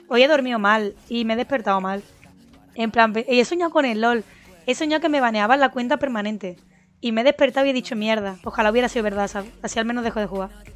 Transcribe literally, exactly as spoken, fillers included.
Hoy he dormido mal y me he despertado mal. En plan, y he soñado con el LOL. He soñado que me baneaban la cuenta permanente. Y me he despertado y he dicho, mierda, ojalá hubiera sido verdad, ¿sabes? Así al menos dejo de jugar.